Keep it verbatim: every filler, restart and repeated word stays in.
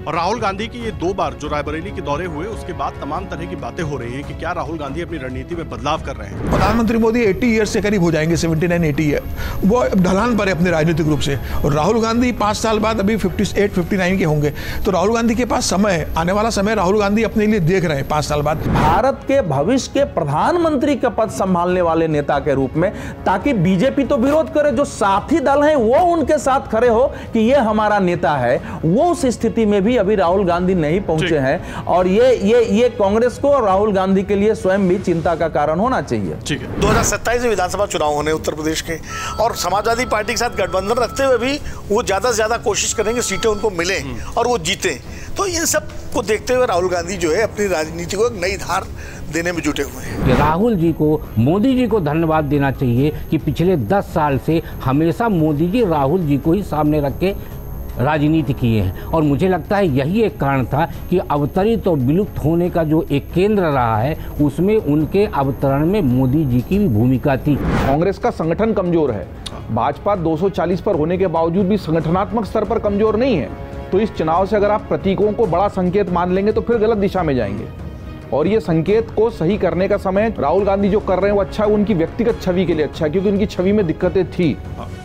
और राहुल गांधी की ये दो बार जो रायबरेली के दौरे हुए उसके बाद तमाम तरह की बातें हो रही हैं कि क्या राहुल गांधी अपनी रणनीति में बदलाव कर रहे हैं। प्रधानमंत्री मोदी अस्सी ईयर्स से करीब हो जाएंगे, उन्यासी अस्सी है, वो ढलान पर है अपने राजनीतिक रूप से। और राहुल गांधी पांच साल बाद अभी अट्ठावन उनसठ के होंगे, तो राहुल गांधी के पास समय है, आने वाला समय राहुल गांधी अपने लिए देख रहे हैं पांच साल बाद। भारत के भविष्य के प्रधानमंत्री का पद संभालने वाले नेता के रूप में, ताकि बीजेपी तो विरोध करे, जो साथी दल हैं वो उनके साथ खड़े हो कि ये हमारा नेता है, वो उस स्थिति में भी अभी राहुल गांधी नहीं पहुंचे हैं। और ये ये ये कांग्रेस को और राहुल गांधी के लिए स्वयं भी चिंता का कारण होना चाहिए। ठीक है, दो हज़ार सत्ताईस में विधानसभा चुनाव होने उत्तर प्रदेश के, और समाजवादी पार्टी के साथ गठबंधन रखते हुए भी वो ज्यादा से ज्यादा कोशिश करेंगे सीटें उनको मिले और वो जीते। तो इन सब को देखते हुए राहुल गांधी जो है अपनी राजनीति को एक नई धार देने में जुटे हुए हैं। राहुल जी को, मोदी जी को धन्यवाद देना चाहिए कि पिछले दस साल से हमेशा मोदी जी राहुल जी को ही सामने रख के राजनीति किए हैं। और मुझे लगता है यही एक कारण था कि अवतरित और विलुप्त होने का जो एक केंद्र रहा है, उसमें उनके अवतरण में मोदी जी की भी भूमिका थी। कांग्रेस का संगठन कमजोर है, भाजपा दो सौ चालीस पर होने के बावजूद भी संगठनात्मक स्तर पर कमजोर नहीं है। तो इस चुनाव से अगर आप प्रतीकों को बड़ा संकेत मान लेंगे तो फिर गलत दिशा में जाएंगे। और ये संकेत को सही करने का समय राहुल गांधी जो कर रहे हैं वो अच्छा है, उनकी व्यक्तिगत छवि के लिए अच्छा है, क्योंकि उनकी छवि में दिक्कतें थी।